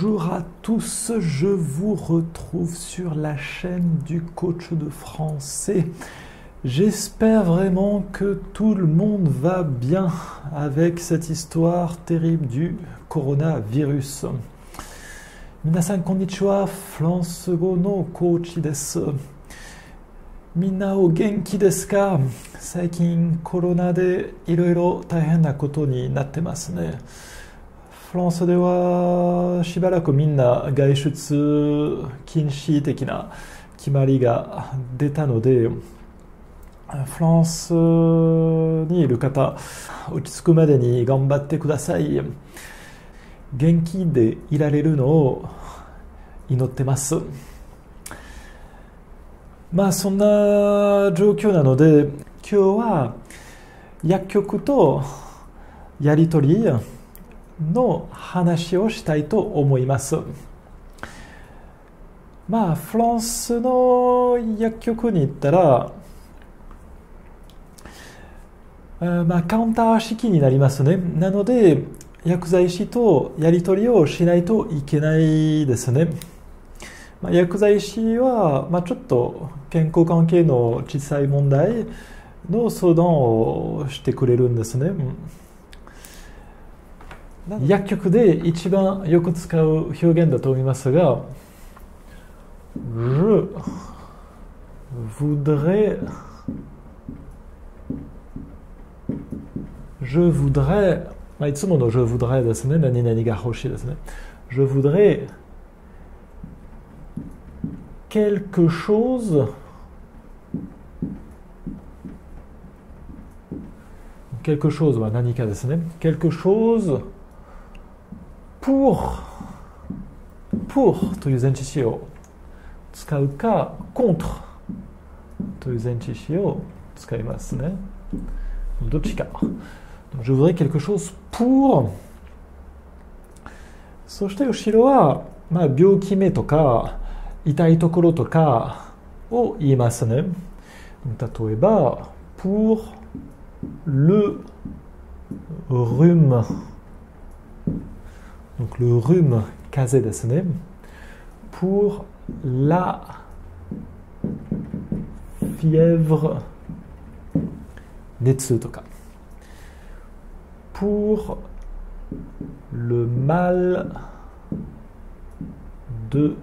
Bonjour à tous, je vous retrouve sur la chaîne du coach de français. J'espère vraiment que tout le monde va bien avec cette histoire terrible du coronavirus. Minasan konnichiwa, フランス語のコーチです。みんなお元気ですか？最近コロナでいろいろ大変なことになってますね。フランスではしばらくみんな外出禁止的な決まりが出たので、フランスにいる方、落ち着くまでに頑張ってください。元気でいられるのを祈ってます。まあそんな状況なので、今日は薬局とやり取りの話をしたいと思います。まあフランスの薬局に行ったら、カウンター式になりますね。なので薬剤師とやり取りをしないといけないですね。薬剤師は、ちょっと健康関係の小さい問題の相談をしてくれるんですね。薬局で一番よく使う表現だと思いますが、Je voudrais、いつもの Je voudrais ですね。何々が欲しいですね。Je voudrais quelque choseは何かですね。quelque chose pour という前置詞を使うか contre という前置詞を使いますね。どっちか。Je voudrais quelque chose pour。そして後ろは、病気名とか痛いところとかを言いますね。例えば pour le rhume。Donc le rhume 風邪ですね。pour la fièvre 熱とか。pour le mal de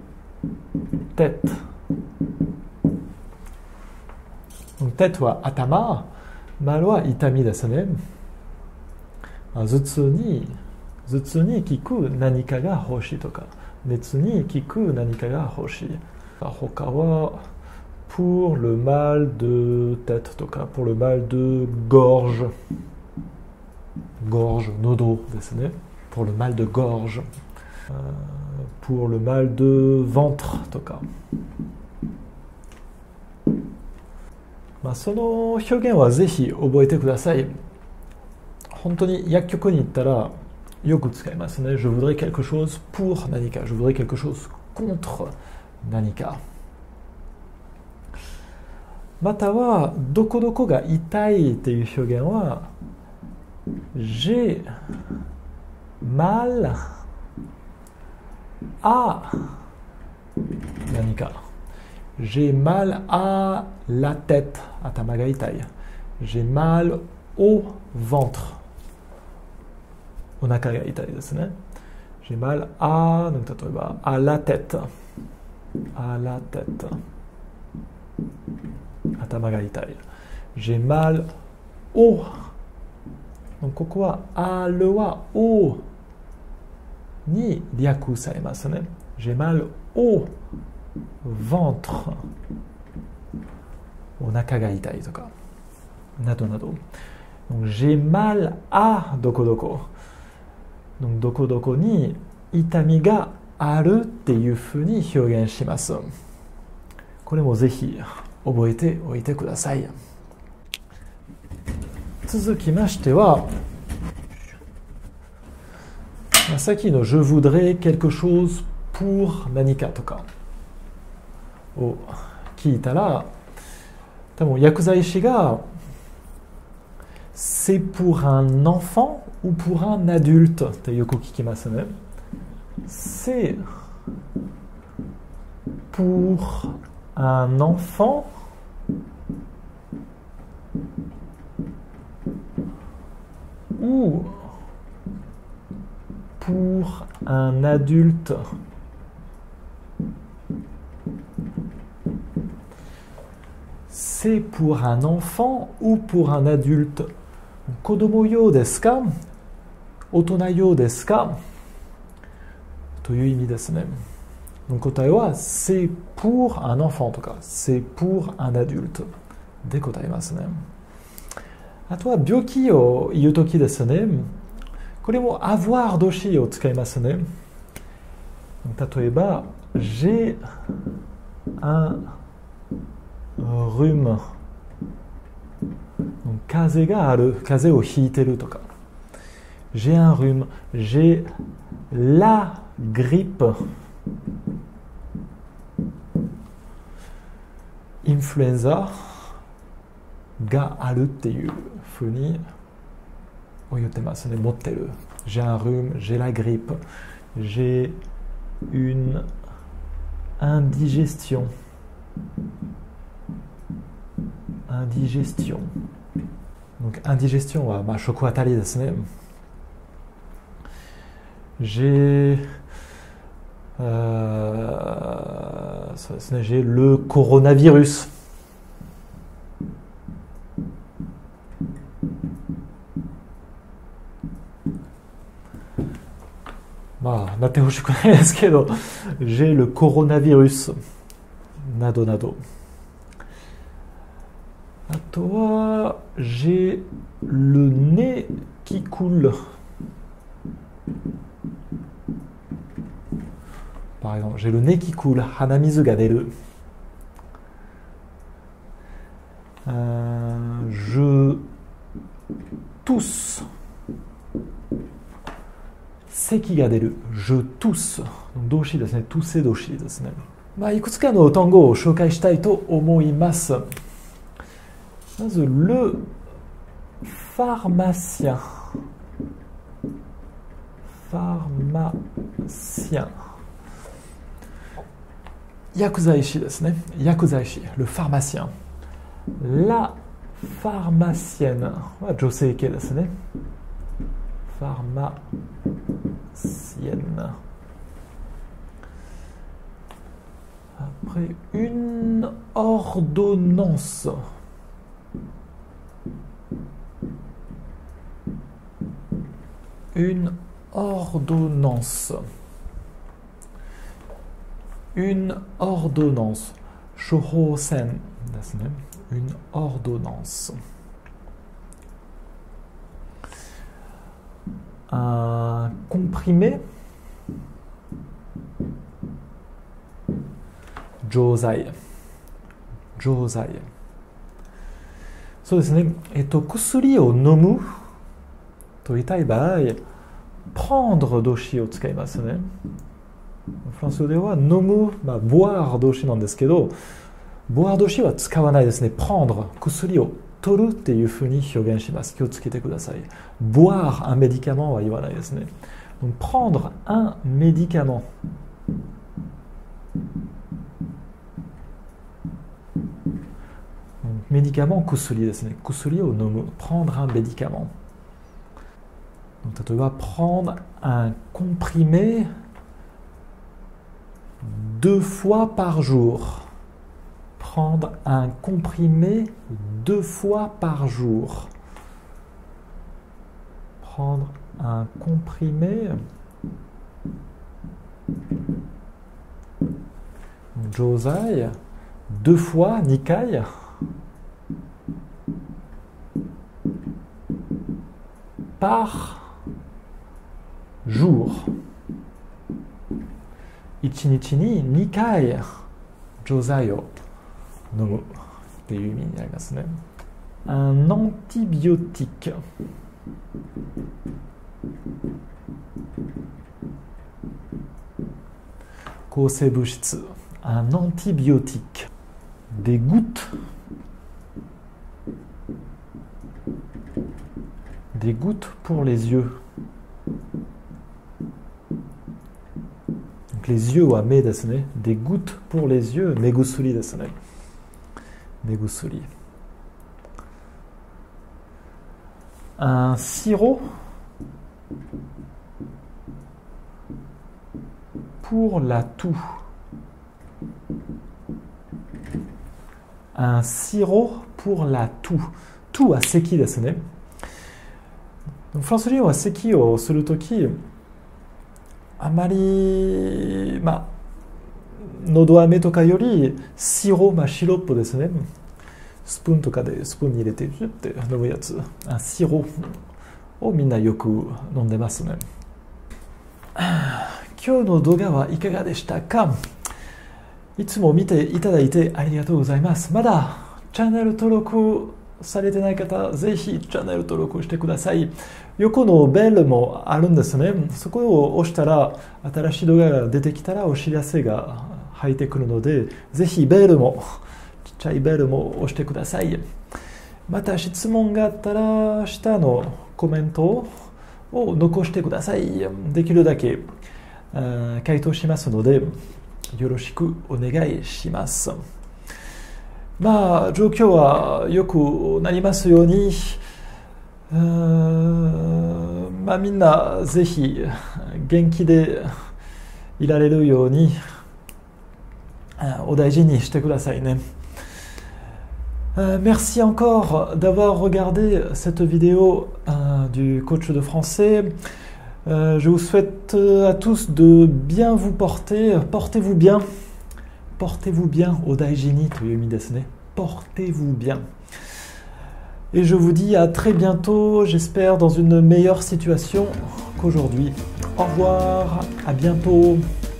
tête。tête は頭、mal は痛みですね。頭痛に効く何かが欲しいとか、熱に効く何かが欲しい。他は pour le mal de tête とか pour le mal de gorge、喉ですね。pour le mal de gorge、pour le mal de ventre とか。その表現はぜひ覚えてください。本当に薬局に行ったらよく使いますね。Je voudrais quelque chose pour 何か。Je voudrais quelque chose contre 何か。または、どこどこが痛いという表現は、J'ai mal à 何か。J'ai mal à la tête 頭が痛い。J'ai mal au ventre お腹が痛いですね。J'ai mal à 例えば à la tête 頭が痛い。J'ai mal au ここは à le は au に略されますね。J'ai mal au ventre お腹が痛いとかなどなど。J'ai mal à どこどこ。どこどこに痛みがあるっていうふうに表現します。これもぜひ覚えておいてください。続きましては、さっきの Je voudrais quelque chose pour 何かとかを聞いたら、多分薬剤師がC'est pour un enfant ou pour un adulte ってよく聞きますね。 c'est pour un enfant ou pour un adulte? C'est pour un enfant ou pour un adulte? 子供用ですか？大人用ですか？という意味ですね。答えは c'est pour un enfant とか c'est pour un adulte で答えますね。あとは病気を言うときですね。これもavoir動詞を使いますね。例えば j'ai un rhume 風邪がある、風邪をひいてるとか j'ai un rhume, j'ai la grippe インフルエンザがあるっていうふうに言ってますね。持ってる j'ai un rhume, j'ai la grippe, j'ai une indigestion donc indigestion は食あたりですね。j'aiそうですね、j'ai le coronavirus なってほしくないですけど j'ai le coronavirus などなど。あとは j'ai le nez qui coule par exemple j'ai le nez qui coule 鼻水が出る。je tousse 咳が出る je tousse 動詞ですね。トゥセ動詞ですね。いくつかの単語を紹介したいと思います。まず le pharmacien 薬剤師ですね。薬剤師 le pharmacien la pharmacienne は女性系ですね。pharmacienne après une ordonnance une ordonnance une ordonnance 処方箋ですね。une ordonnance un comprimé 錠剤そうですね。薬を飲むと言いたい場合 prendre 動詞を使いますね。フランスでは飲む、boire 動詞なんですけど boire 動詞は使わないですね。prendre 薬を取るっていうふうに表現します。気をつけてください。boire un médicament は言わないですね。donc prendre un médicament médicament 薬ですね。薬を飲む prendre un médicament donc 例えば prendre un comprimé 2 fois par jour prendre un comprimé 2 fois par jour prendre un comprimé 錠剤 2 fois 2回par jour 1日に2回錠剤を飲むっていう意味になりますね。un antibiotique 抗生物質 un antibiotique des gouttes pour les yeux les yeux wa me desu ne. Des gouttes pour les yeux, megusuri desu ne. Megusuri. Un sirop pour la toux. Un sirop pour la toux. Toux wa seki desu ne. フランス人は咳をするとき、あまり、喉飴とかよりシロップですね。スプーンとかでスプーンに入れてジュッて飲むやつ。シロをみんなよく飲んでますね。今日の動画はいかがでしたか？いつも見ていただいてありがとうございます。まだチャンネル登録されてない方、ぜひチャンネル登録してください。横のベルもあるんですね。そこを押したら、新しい動画が出てきたらお知らせが入ってくるので、ぜひベルも、ちっちゃいベルも押してください。また質問があったら、下のコメントを残してください。できるだけ回答しますので、よろしくお願いします。状況は良くなりますように、みんなぜひ元気でいられるようにお大事にしてくださいね。Merci encore d'avoir regardé cette vidéo du coach de français. Je vous souhaite à tous de bien vous porter. Portez-vous bien. Portez-vous bien, odaijini toいう意味ですね。Portez-vous bien. Et je vous dis à très bientôt, j'espère dans une meilleure situation qu'aujourd'hui. Au revoir, à bientôt.